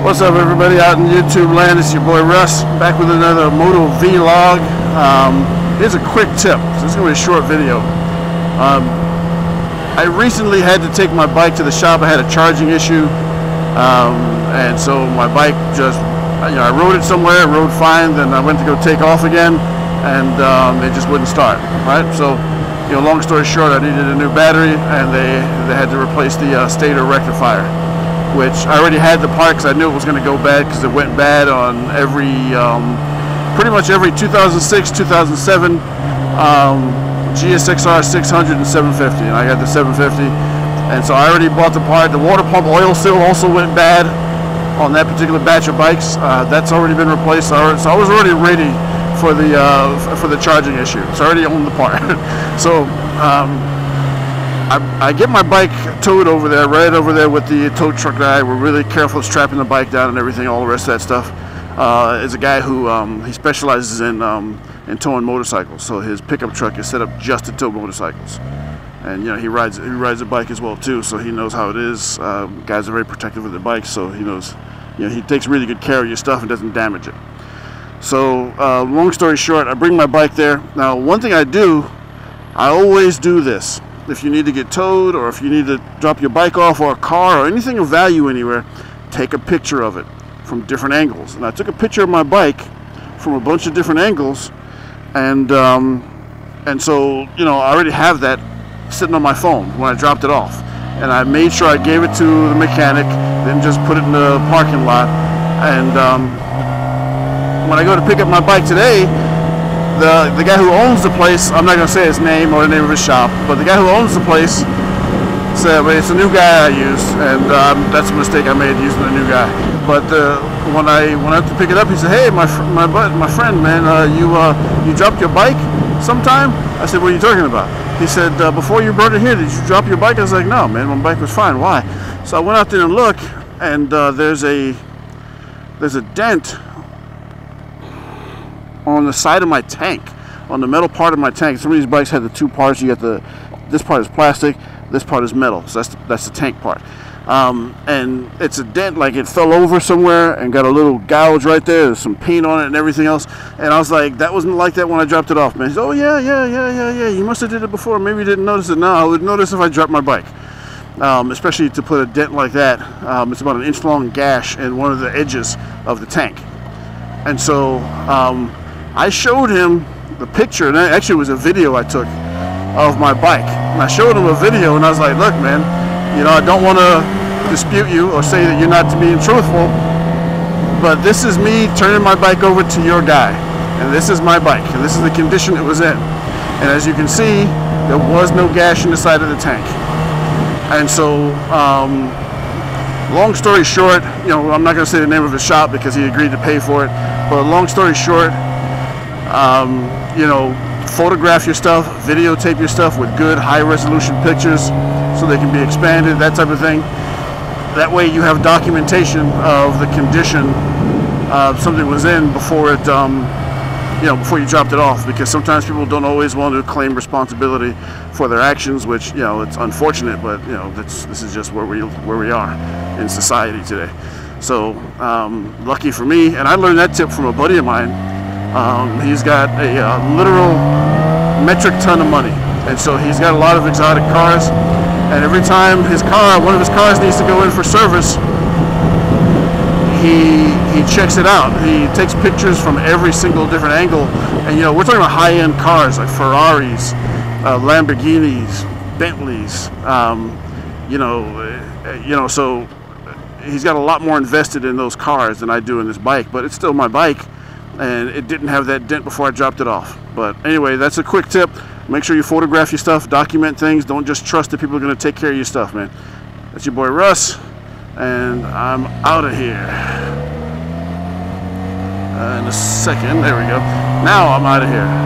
What's up, everybody out in YouTube land? It's your boy Russ, back with another moto vlog. Here's a quick tip. This is going to be a short video. I recently had to take my bike to the shop. I had a charging issue, and so my bike just, I rode it somewhere, it rode fine, then I went to go take off again, and it just wouldn't start, right? So, long story short, I needed a new battery, and they had to replace the stator rectifier, which I already had the part because I knew it was going to go bad because it went bad on pretty much every 2006, 2007 GSXR 600 and 750, and I got the 750, and so I already bought the part. The water pump oil seal also went bad on that particular batch of bikes. That's already been replaced, so I was already ready for the charging issue. It's already on the part. So I get my bike towed over there, right over there with the tow truck guy. We're really careful strapping the bike down and everything, all the rest of that stuff. Is a guy who he specializes in towing motorcycles. So his pickup truck is set up just to tow motorcycles, and he rides a bike as well too. So he knows how it is. Guys are very protective of their bikes, so he knows. He takes really good care of your stuff and doesn't damage it. So long story short, I bring my bike there. Now, one thing I always do this. If you need to get towed, or if you need to drop your bike off, or a car, or anything of value anywhere, take a picture of it from different angles. And I took a picture of my bike from a bunch of different angles, and so I already have that sitting on my phone when I dropped it off. And I made sure I gave it to the mechanic, then just put it in the parking lot. And when I go to pick up my bike today, the guy who owns the place, I'm not going to say his name or the name of his shop, but the guy who owns the place said, well, it's a new guy I use, and that's a mistake I made using a new guy. But when I went to pick it up, he said, hey, my friend, man, you dropped your bike sometime? I said, what are you talking about? He said, before you brought it here, did you drop your bike? I was like, no, man, my bike was fine. Why? So I went out there and looked, and there's a dent on the side of my tank, on the metal part of my tank. Some of these bikes have the two parts. You got this part is plastic, this part is metal. So that's the tank part. And it's a dent, like it fell over somewhere and got a little gouge right there. There's some paint on it and everything else. And I was like, that wasn't like that when I dropped it off, man. He said, oh yeah. You must have did it before. Maybe you didn't notice it. No, I would notice if I dropped my bike. Especially to put a dent like that. It's about an inch long gash in one of the edges of the tank. And so I showed him the picture, and actually it was a video I took of my bike. And I showed him a video, and I was like, look, man, I don't want to dispute you or say that you're not being truthful, but this is me turning my bike over to your guy, and this is my bike, and this is the condition it was in. And as you can see, there was no gash in the side of the tank. And so long story short, I'm not going to say the name of his shop because he agreed to pay for it, but long story short, photograph your stuff, videotape your stuff with good high-resolution pictures so they can be expanded, that type of thing. That way you have documentation of the condition something was in before it, before you dropped it off, because sometimes people don't always want to claim responsibility for their actions, which, it's unfortunate, but, this is just where we are in society today. So, lucky for me, and I learned that tip from a buddy of mine. He's got a literal metric ton of money, and so he's got a lot of exotic cars, and every time one of his cars needs to go in for service, he checks it out. He takes pictures from every single different angle, and we're talking about high-end cars like Ferraris, Lamborghinis, Bentleys, so he's got a lot more invested in those cars than I do in this bike, but it's still my bike, and it didn't have that dent before I dropped it off. But anyway, that's a quick tip. Make sure you photograph your stuff, document things. Don't just trust that people are going to take care of your stuff, man. That's your boy Russ, and I'm out of here. In a second, there we go. Now I'm out of here.